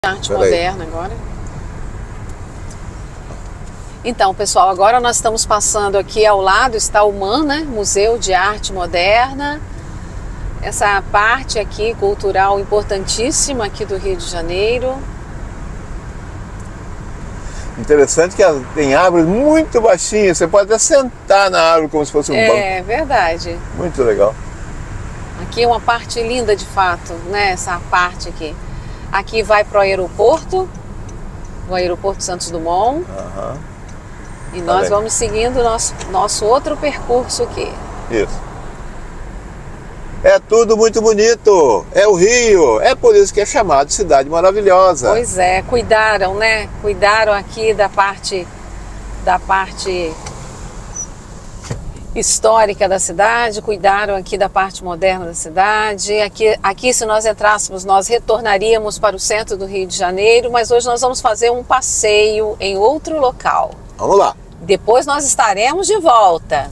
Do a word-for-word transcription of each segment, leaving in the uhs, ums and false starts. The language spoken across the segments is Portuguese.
Arte moderna agora. Então, pessoal, agora nós estamos passando aqui ao lado, está o MAN, né? Museu de Arte Moderna. Essa parte aqui cultural importantíssima aqui do Rio de Janeiro. Interessante que tem árvores muito baixinhas, você pode até sentar na árvore como se fosse um é, banco. É verdade. Muito legal. Aqui é uma parte linda de fato, né? Essa parte aqui. Aqui vai para o aeroporto, o aeroporto Santos Dumont. Uhum. E nós Valeu. vamos seguindo o nosso, nosso outro percurso aqui. Isso. É tudo muito bonito, é o Rio, é por isso que é chamado de Cidade Maravilhosa. Pois é, cuidaram, né? Cuidaram aqui da parte, da parte histórica da cidade, cuidaram aqui da parte moderna da cidade. Aqui, aqui, se nós entrássemos, nós retornaríamos para o centro do Rio de Janeiro, mas hoje nós vamos fazer um passeio em outro local. Vamos lá. Depois nós estaremos de volta.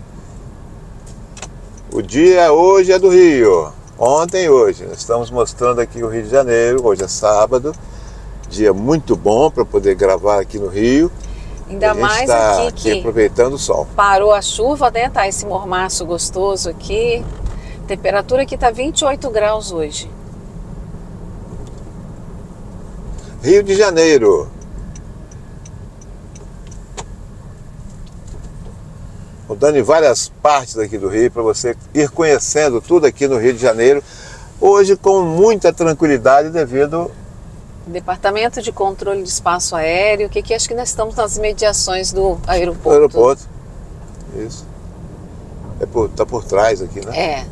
O dia hoje é do Rio, ontem e hoje. Nós estamos mostrando aqui o Rio de Janeiro, hoje é sábado, dia muito bom para poder gravar aqui no Rio. Ainda mais tá aqui, aqui que aproveitando o sol. Parou a chuva, né? Tá esse mormaço gostoso aqui. A temperatura aqui tá vinte e oito graus hoje. Rio de Janeiro. Rodando em várias partes aqui do Rio para você ir conhecendo tudo aqui no Rio de Janeiro. Hoje com muita tranquilidade devido... Departamento de Controle de Espaço Aéreo, que aqui acho que nós estamos nas mediações do aeroporto. aeroporto. Isso. É por, tá por trás aqui, né? É.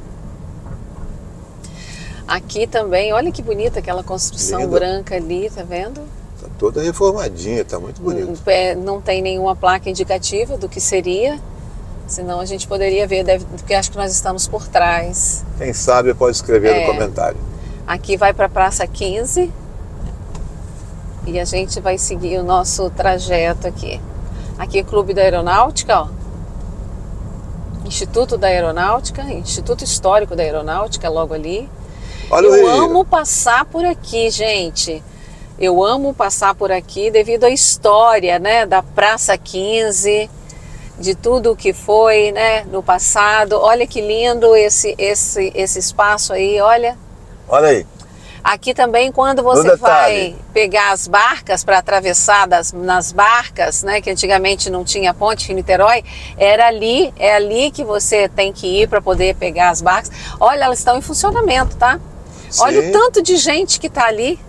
Aqui também, olha que bonita aquela construção Linda. branca ali, tá vendo? Tá toda reformadinha, tá muito bonito. Não tem nenhuma placa indicativa do que seria, senão a gente poderia ver, deve, porque acho que nós estamos por trás. Quem sabe pode escrever É. no comentário. Aqui vai para a Praça quinze e a gente vai seguir o nosso trajeto aqui. Aqui Clube da Aeronáutica, ó. Instituto da Aeronáutica, Instituto Histórico da Aeronáutica, logo ali. Olha o Eu Rio. amo passar por aqui, gente. Eu amo passar por aqui devido à história, né, da Praça quinze, de tudo que foi, né, no passado. Olha que lindo esse, esse, esse espaço aí, olha. Olha aí. Aqui também, quando você vai pegar as barcas para atravessar das, nas barcas, né, que antigamente não tinha ponte em Niterói, era ali, é ali que você tem que ir para poder pegar as barcas. Olha, elas estão em funcionamento, tá? Sim. Olha o tanto de gente que está ali.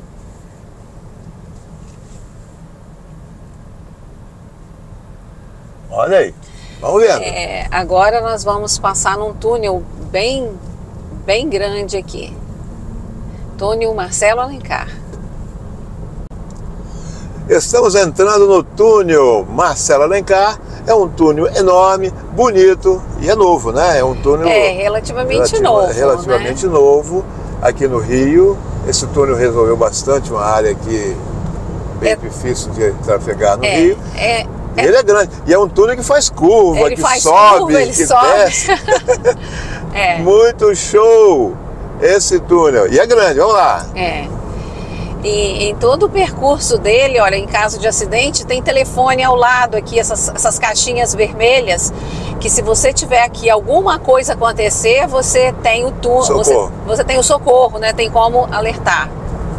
Olha aí. Vamos vendo. É, agora nós vamos passar num túnel bem, bem grande aqui. Túnel Marcelo Alencar. Estamos entrando no túnel Marcelo Alencar. É um túnel enorme, bonito e é novo, né? É um túnel É, relativamente relativa, novo. relativamente né? novo aqui no Rio. Esse túnel resolveu bastante uma área aqui bem É. difícil de trafegar no É, Rio. é, E ele é grande. E é um túnel que faz curva, Ele que faz sobe, curva, ele que sobe. desce. é, Muito show esse túnel. E é grande, vamos lá. é. E em todo o percurso dele, olha, em caso de acidente, tem telefone ao lado aqui, essas, essas caixinhas vermelhas, que se você tiver aqui alguma coisa acontecer, você tem o tu, você, Socorro. você tem o socorro, né? Tem como alertar.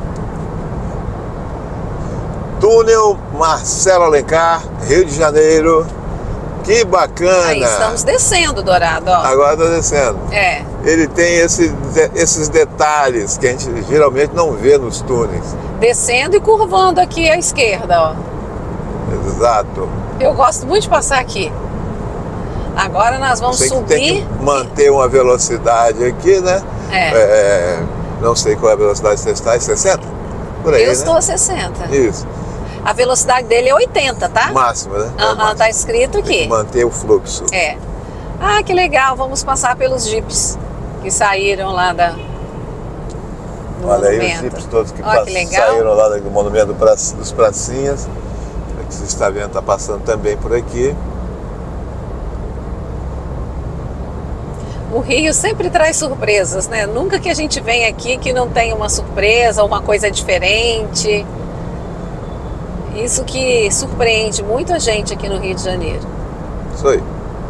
Túnel Marcelo Alencar, Rio de Janeiro. Que bacana! Aí estamos descendo, Dourado, ó. Agora está descendo. É, Ele tem esse, esses detalhes que a gente geralmente não vê nos túneis. descendo e curvando aqui à esquerda, ó. Exato. Eu gosto muito de passar aqui. Agora nós vamos Sei que subir. tem que manter uma velocidade aqui, né? É. É, não sei qual é a velocidade que você está, é sessenta? Por aí, Eu né? estou a sessenta. Isso. A velocidade dele é oitenta, tá? Máximo, né? É o Aham, máximo. tá escrito Tem que aqui. manter o fluxo. É. Ah, que legal. Vamos passar pelos jipes que saíram lá da, do Olha aí os monumento. jipes todos que, Olha que pass- legal. saíram lá do monumento do pra, dos Pracinhas. Aqui você está vendo, está passando também por aqui. O Rio sempre traz surpresas, né? Nunca que a gente vem aqui que não tem uma surpresa, uma coisa diferente. Isso que surpreende muita gente aqui no Rio de Janeiro. Isso aí.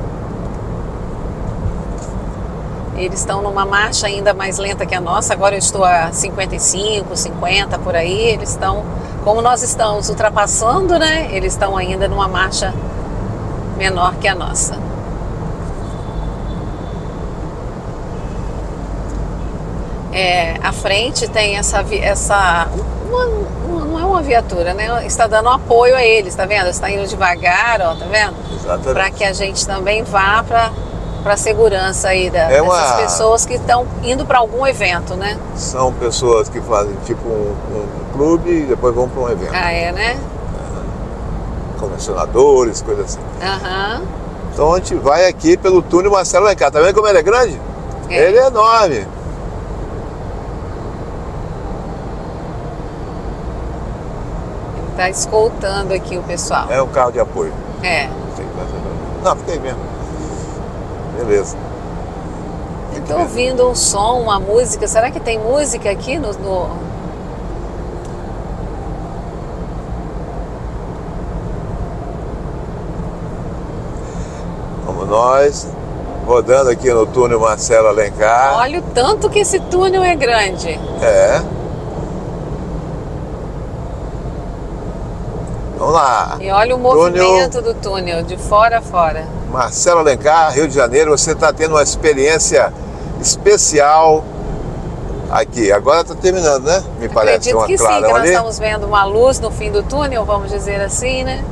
Eles estão numa marcha ainda mais lenta que a nossa. Agora eu estou a cinquenta e cinco, cinquenta por aí. Eles estão, como nós estamos ultrapassando, né? Eles estão ainda numa marcha menor que a nossa. É, à frente tem essa, essa uma, uma, não é uma viatura, né? Está dando apoio a eles, tá vendo? Está indo devagar, ó, tá vendo? Exatamente. Para que a gente também vá para para a segurança aí da, é uma... dessas pessoas que estão indo para algum evento, né? São pessoas que fazem tipo um, um clube e depois vão para um evento. Ah, é, né? É. Colecionadores, coisas assim. Aham. Então a gente vai aqui pelo túnel Marcelo Alencar. Tá vendo como ele é grande? É. Ele é enorme. Ele está escoltando aqui o pessoal. É um carro de apoio. É. Não, fiquei mesmo. Beleza. Estou ouvindo um som, uma música. Será que tem música aqui no, no... Como nós, rodando aqui no túnel Marcelo Alencar. Olha o tanto que esse túnel é grande. É. Vamos lá. E olha o movimento túnel... do túnel, de fora a fora. Marcelo Alencar, Rio de Janeiro, você está tendo uma experiência especial aqui. Agora está terminando, né? Me parece. Acredito uma que sim, que ali. nós estamos vendo uma luz no fim do túnel, vamos dizer assim, né?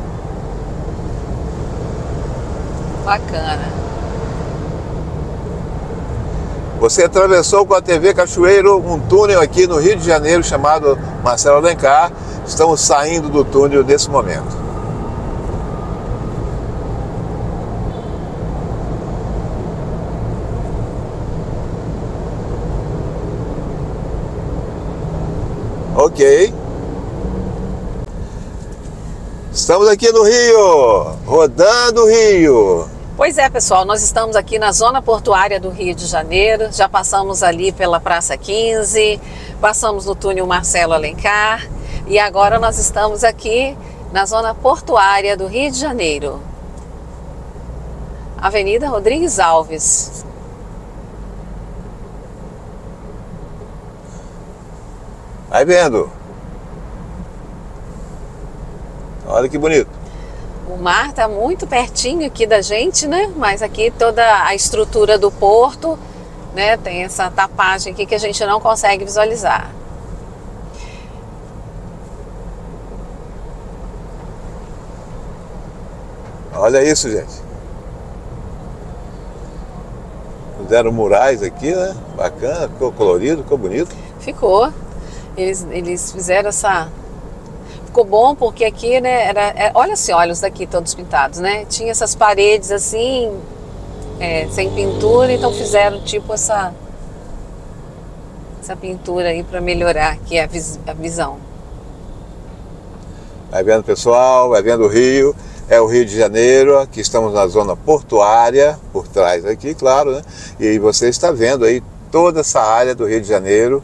Bacana. Você atravessou com a T V Cachoeiro um túnel aqui no Rio de Janeiro chamado Marcelo Alencar. Estamos saindo do túnel nesse momento. Ok. Estamos aqui no Rio, rodando o Rio. Pois é, pessoal, nós estamos aqui na zona portuária do Rio de Janeiro. Já passamos ali pela Praça quinze, passamos no túnel Marcelo Alencar e agora nós estamos aqui na zona portuária do Rio de Janeiro. Avenida Rodrigues Alves. Vai vendo. Olha que bonito. O mar está muito pertinho aqui da gente, né? Mas aqui toda a estrutura do porto, né? Tem essa tapagem aqui que a gente não consegue visualizar. Olha isso, gente. Fizeram murais aqui, né? Bacana, ficou colorido, ficou bonito. Ficou. Eles, eles fizeram essa... Ficou bom porque aqui, né, era, é, olha assim, olha os daqui todos pintados, né? Tinha essas paredes assim, é, sem pintura, então fizeram tipo essa, essa pintura aí para melhorar aqui a, vis, a visão. Vai vendo, pessoal, vai vendo o Rio, é o Rio de Janeiro, aqui estamos na zona portuária, por trás aqui, claro, né? E você está vendo aí toda essa área do Rio de Janeiro.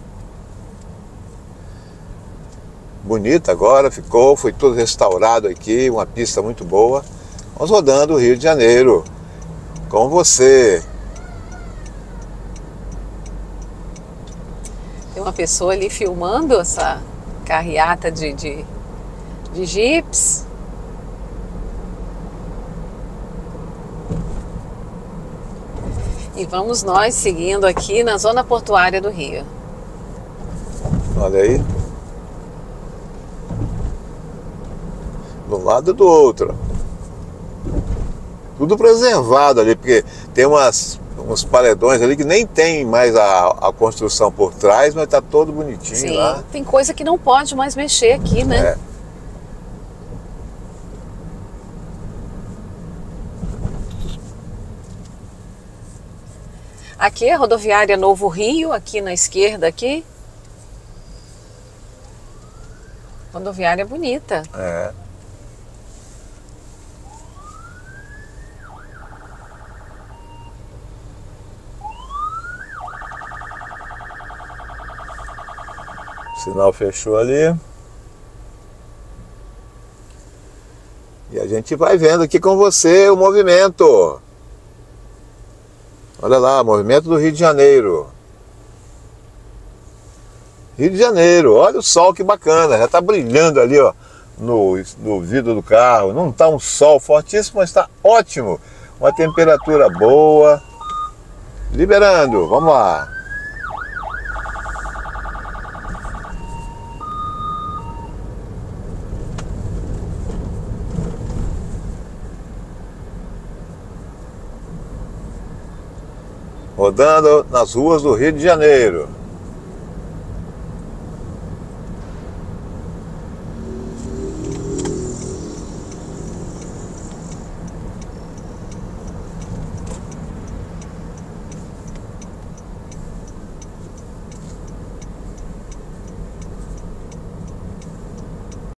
Bonita agora, ficou, foi tudo restaurado aqui, uma pista muito boa. Vamos rodando o Rio de Janeiro com você. Tem uma pessoa ali filmando essa carreata de, de, de jipes. E vamos nós seguindo aqui na zona portuária do Rio. Olha aí. Do lado do outro. Tudo preservado ali, porque tem umas, uns paredões ali que nem tem mais a, a construção por trás, mas tá todo bonitinho. Sim, lá. Tem coisa que não pode mais mexer aqui, né? É. Aqui é a rodoviária Novo Rio, aqui na esquerda aqui. Rodoviária bonita. É. sinal fechou ali. E a gente vai vendo aqui com você o movimento. Olha lá, movimento do Rio de Janeiro. Rio de Janeiro, olha o sol que bacana, já está brilhando ali, ó, no, no vidro do carro. Não está um sol fortíssimo, mas está ótimo. Uma temperatura boa. Liberando, vamos lá. Rodando nas ruas do Rio de Janeiro.